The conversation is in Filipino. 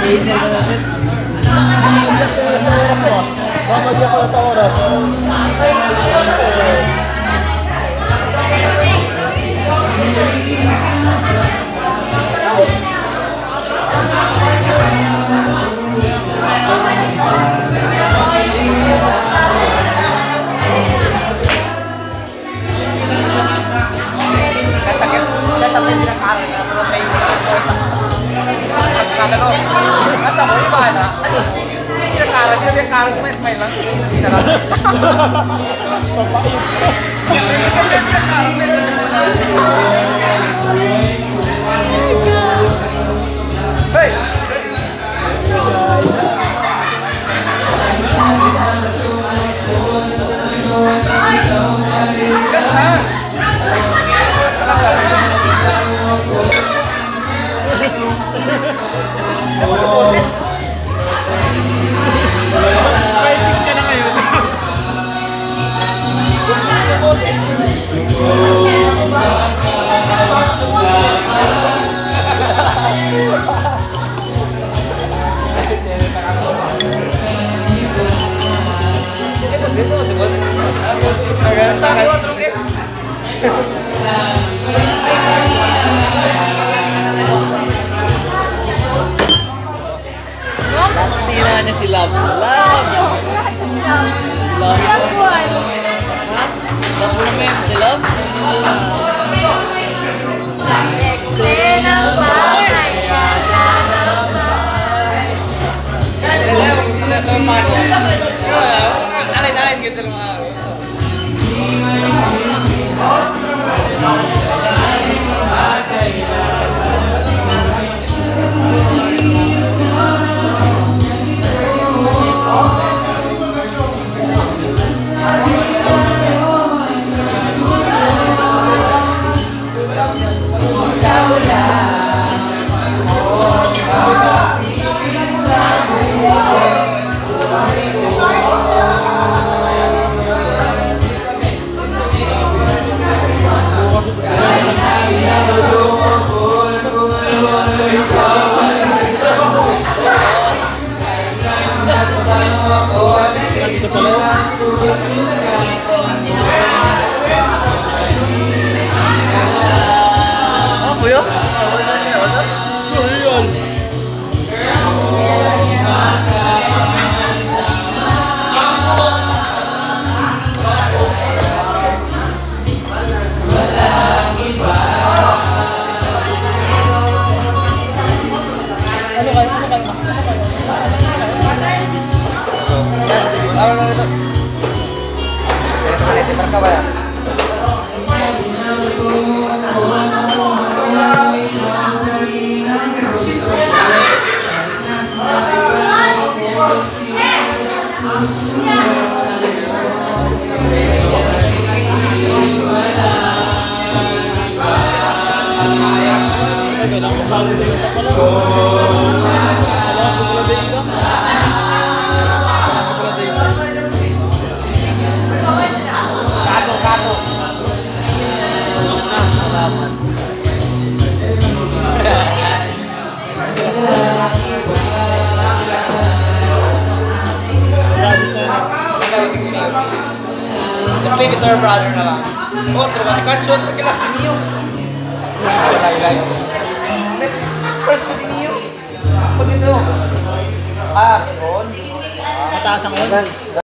Laser ka natin. Mamagyan ko na sa oras. Tira niya si Love. Love woman. Si Love? Alay-alay gitu rumah. Apa ya? Just leave it to her brother na lang. Otro, kasi can't shoot porque las tiniyo. First ko tiniyo. Pag ito. Ah, on. Mataas ang